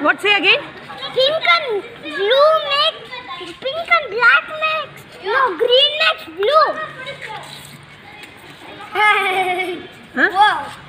What say again? Pink and blue makes pink and black makes no green makes blue. Huh? Wow.